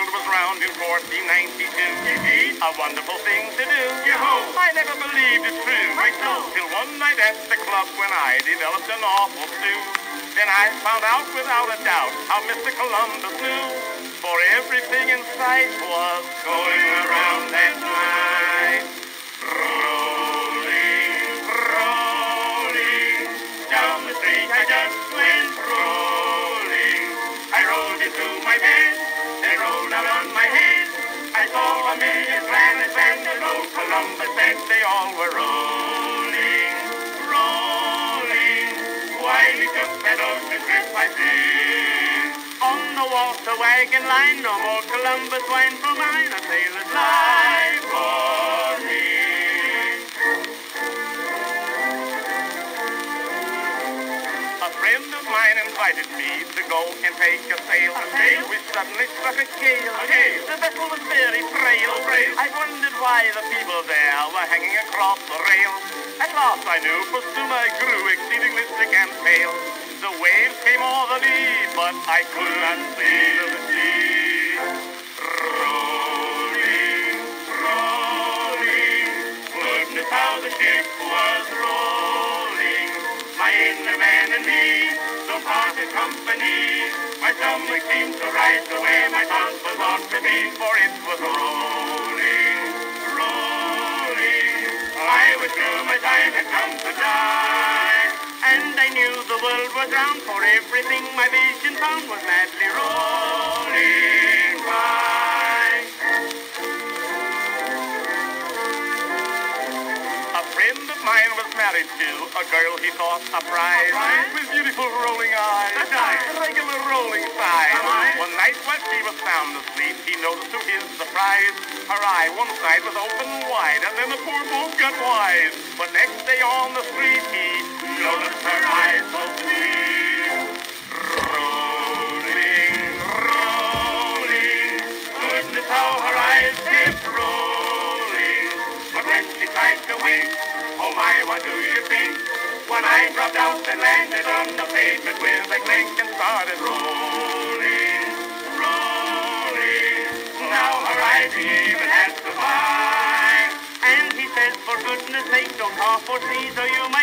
world was round in 1492. A wonderful thing to do. I never believed it true. Till one night at the club when I developed an awful stew. Then I found out without a doubt how Mr. Columbus knew. For everything in sight was going around that night. Rolling, rolling, down the street I just went rolling. I rolled into my bed, they rolled out on my head. I saw a million planets and an old Columbus said they all were rolling, rolling. Why he took that ocean trip I see. On the water wagon line, no more Columbus wine for mine, a sailor's life for me. A friend of mine invited me to go and take a sail. We suddenly struck a gale. The vessel was very frail. I wondered why the people there were hanging across the rail. At last I knew, for soon I grew exceedingly sick and pale. The waves came over the lee, but I could not see the sea. Rolling, rolling, goodness how the ship was rolling. My inner man and me, so parted company. My stomach seemed to rise to where my tongue was ought to be, for it was rolling, rolling. I was sure my time had come to die. And I knew the world was round, for everything my vision found was madly rolling by. A friend of mine was married to a girl he thought a prize, with beautiful rolling eyes, a regular rolling sighs. One night while she was sound asleep, he noticed to his surprise, her eye one side was open wide, and then the poor boat got wise. But next day on the street he noticed her eyes so sweet. Rolling, rolling, goodness how her eyes kept rolling. But when she tried to wink, oh my, what do you think? One eye dropped out and landed on the pavement with a clink and started rolling, rolling. Now her eyes he even had to buy. And he said, for goodness sake, don't cough or sneeze or you might